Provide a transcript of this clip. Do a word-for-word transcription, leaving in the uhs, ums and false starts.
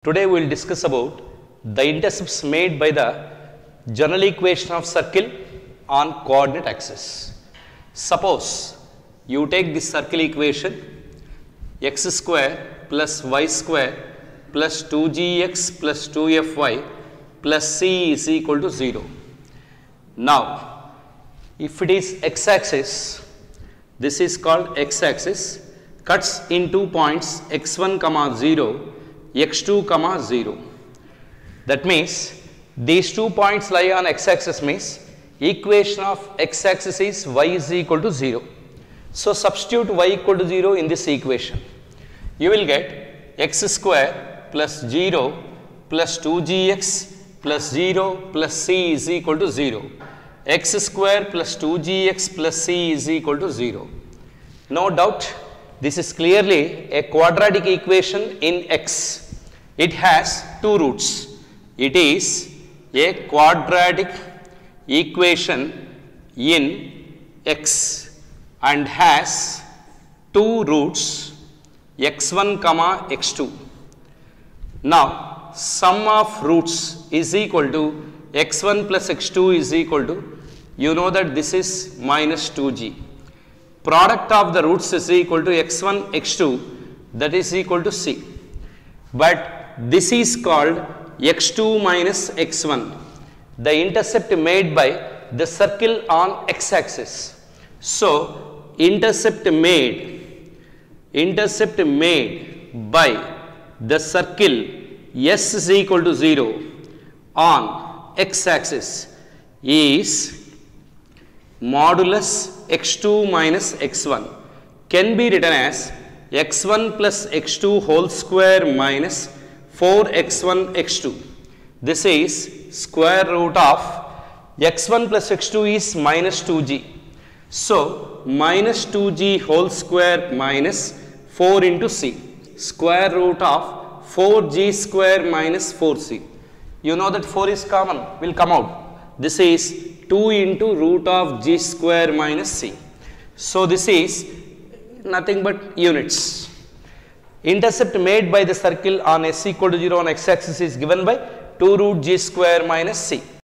Today we will discuss about the intercepts made by the general equation of circle on coordinate axis. Suppose you take this circle equation x square plus y square plus two g x plus two f y plus c is equal to zero. Now, if it is x axis, this is called x axis, cuts in two points x one comma zero, x two comma zero. That means these two points lie on x axis means equation of x axis is y is equal to zero. So substitute y equal to zero in this equation. You will get x square plus zero plus two g x plus zero plus c is equal to zero. X square plus two g x plus c is equal to zero. No doubt this is clearly a quadratic equation in x. It has two roots. It is a quadratic equation in x and has two roots x one comma x two. Now, sum of roots is equal to x one plus x two is equal to, you know that this is minus two g. Product of the roots is equal to x one, x two, that is equal to c. But this is called x two minus x one, the intercept made by the circle on x axis. So, intercept made, intercept made by the circle s is equal to zero on x axis is modulus x two minus x one, can be written as x one plus x two whole square minus four x one x two. This is square root of x one plus x two is minus two g. So, minus two g whole square minus four into c, square root of four g square minus four c. You know that four is common, will come out. This is two into root of g square minus c. So, this is nothing but units. Intercept made by the circle on s equal to zero on x axis is given by two root g square minus c.